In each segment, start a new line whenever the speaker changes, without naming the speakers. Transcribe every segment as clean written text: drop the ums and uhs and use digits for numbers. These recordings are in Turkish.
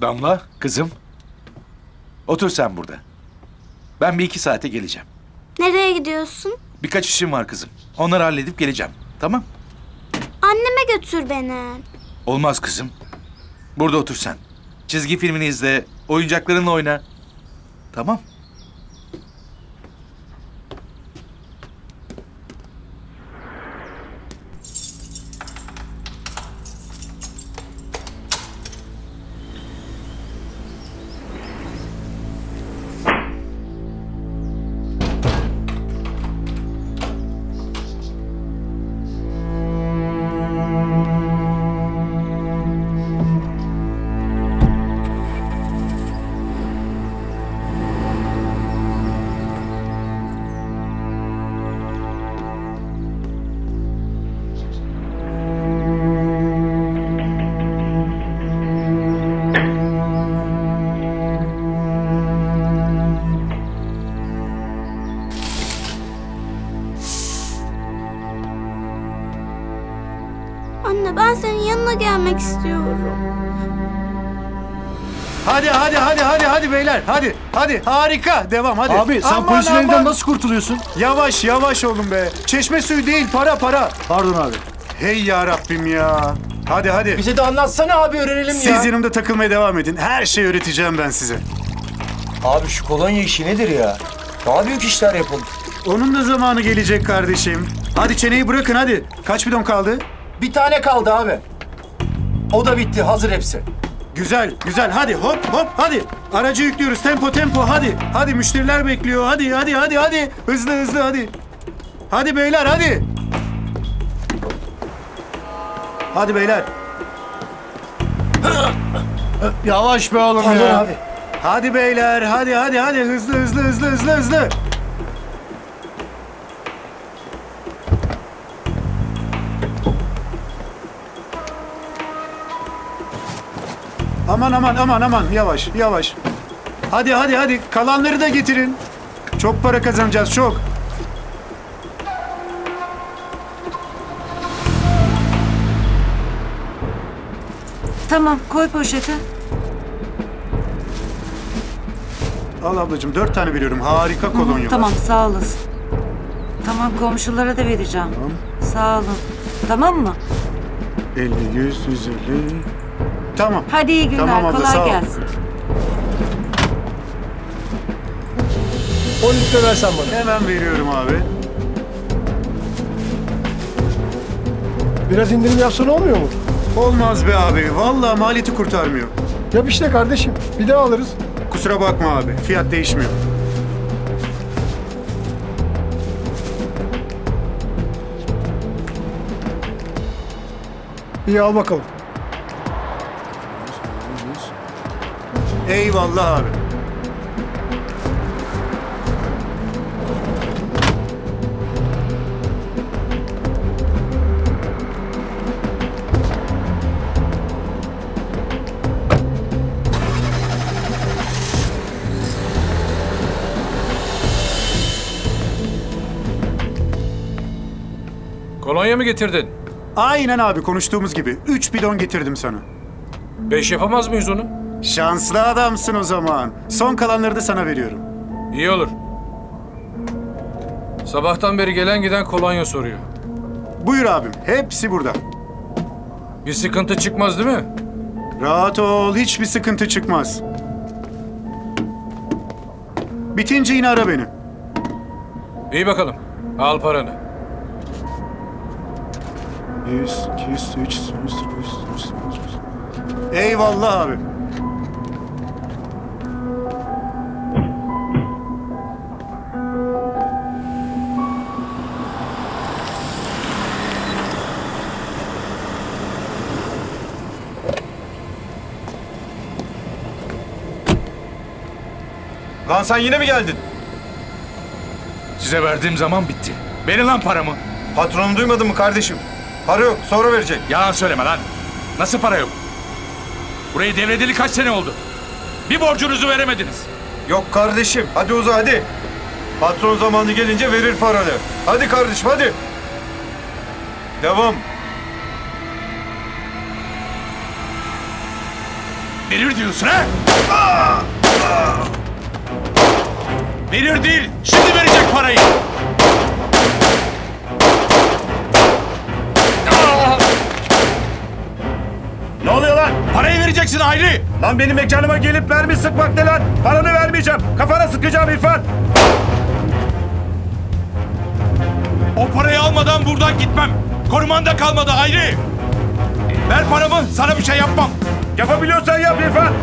Damla, kızım. Otur sen burada. Ben bir 2 saate geleceğim.
Nereye gidiyorsun?
Birkaç işim var kızım. Onları halledip geleceğim. Tamam?
Anneme götür beni.
Olmaz kızım. Burada otur sen. Çizgi filmini izle, oyuncaklarınla oyna. Tamam?
Anne ben senin yanına gelmek istiyorum.
Hadi beyler. Hadi. Harika. Devam hadi.
Abi sen
Aman,
polisin
aman.
elinden nasıl kurtuluyorsun?
Yavaş oğlum be. Çeşme suyu değil, para.
Pardon abi.
Hey ya Rabbim ya. Hadi.
Bize de anlatsana abi, öğrenelim ya.
Siz yanımda takılmaya devam edin. Her şeyi öğreteceğim ben size.
Abi şu kolonya işi nedir ya? Daha büyük işler yapalım.
Onun da zamanı gelecek kardeşim. Hadi çeneyi bırakın hadi. Kaç bidon kaldı?
Bir tane kaldı abi. O da bitti, hazır hepsi.
Güzel. Hadi hop hadi. Aracı yüklüyoruz. Tempo hadi. Hadi müşteriler bekliyor. Hadi. Hızlı hadi. Hadi beyler hadi. Hadi beyler.
Yavaş be oğlum
Pardon
ya.
abi.
Hadi beyler. Hadi. Hızlı. Aman. Yavaş. Hadi. Kalanları da getirin. Çok para kazanacağız, çok.
Tamam, koy poşete.
Al ablacığım, 4 tane veriyorum. Harika kolonya.
Tamam, sağ olasın. Tamam, komşulara da vereceğim.
Tamam.
Sağ olun. Tamam mı?
50, 100, 150. Tamam.
Hadi iyi günler,
Tamam abla, sağ
kolay
ol.
gelsin.
10 litre versen bana.
Hemen veriyorum abi.
Biraz indirim yapsan olmuyor mu?
Olmaz be abi. Vallahi maliyeti kurtarmıyor.
Yap işte kardeşim. Bir daha alırız.
Kusura bakma abi. Fiyat değişmiyor.
İyi al bakalım.
Eyvallah abi.
Kolonya mı getirdin?
Aynen abi, konuştuğumuz gibi. 3 bidon getirdim sana.
5 yapamaz mıyız onu?
Şanslı adamsın o zaman. Son kalanları da sana veriyorum.
İyi olur. Sabahtan beri gelen giden kolonya soruyor.
Buyur abim. Hepsi burada.
Bir sıkıntı çıkmaz değil mi?
Rahat ol. Hiçbir sıkıntı çıkmaz. Bitince yine ara beni.
İyi bakalım. Al paranı.
100, 200, 300, 100. Eyvallah abi.
Lan sen yine mi geldin?
Size verdiğim zaman bitti. Verin lan paramı.
Patronun duymadın mı kardeşim? Para yok, sonra verecek.
Yalan söyleme lan. Nasıl para yok? Burayı devredeli kaç sene oldu? Bir borcunuzu veremediniz.
Yok kardeşim, hadi uza hadi. Patron zamanı gelince verir paranı. Hadi kardeşim hadi. Devam.
Verir diyorsun ha? Verir değil, şimdi verecek parayı.
Ne oluyor lan?
Parayı vereceksin Hayri.
Lan benim mekanıma gelip mermi sıkmak ne lan? Paranı vermeyeceğim. Kafana sıkacağım İrfan.
O parayı almadan buradan gitmem. Koruman da kalmadı Hayri. Ver paramı, sana bir şey yapmam.
Yapabiliyorsan yap İrfan.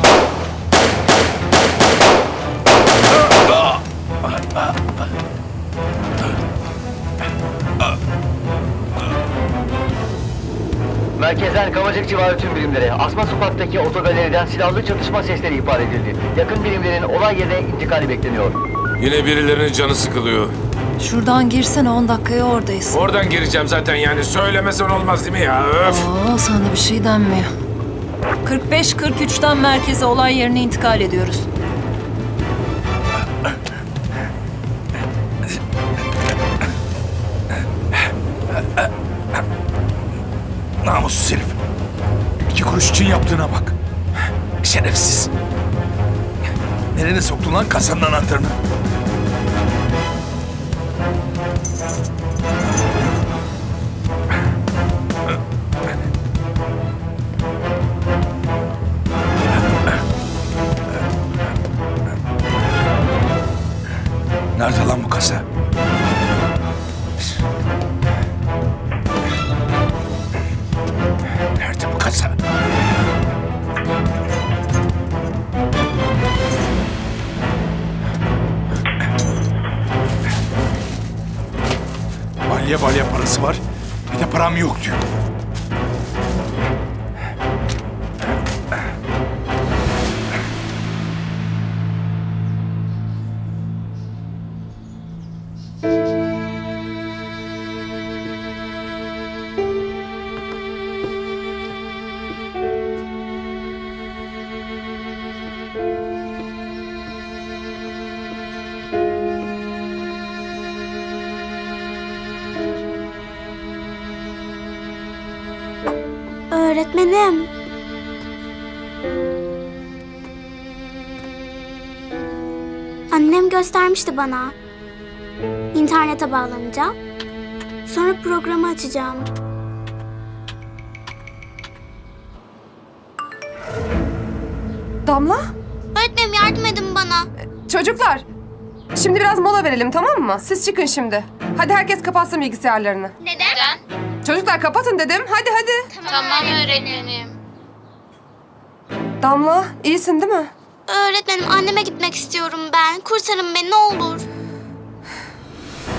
Merkezden Kavacık civarı tüm birimlere Asma Sokak'taki otogaleriden silahlı çatışma sesleri ihbar edildi. Yakın birimlerin olay yerine intikali bekleniyor.
Yine birilerinin canı sıkılıyor.
Şuradan girsene 10 dakikaya oradayız.
Oradan gireceğim zaten yani söylemesen olmaz değil mi ya? Öf!
Sana bir şey denmiyor. 45-43'ten merkeze olay yerine intikal ediyoruz.
Namussuz herif. 2 kuruş için yaptığına bak. Şerefsiz. Nereye soktun lan kasanın anahtarını? Nerede lan bu kasa? Nerede bu kasa? Balya balya parası var. Bir de param yok diyor.
Öğretmenim. Annem göstermişti bana. İnternete bağlanacağım. Sonra programı açacağım.
Damla?
Öğretmenim yardım edin bana.
Çocuklar, şimdi biraz mola verelim tamam mı? Siz çıkın şimdi. Hadi herkes kapatsın bilgisayarlarını.
Neden?
Çocuklar kapatın dedim. Hadi hadi.
Tamam öğretmenim.
Damla, iyisin değil mi?
Öğretmenim anneme gitmek istiyorum ben. Kurtarın beni ne olur.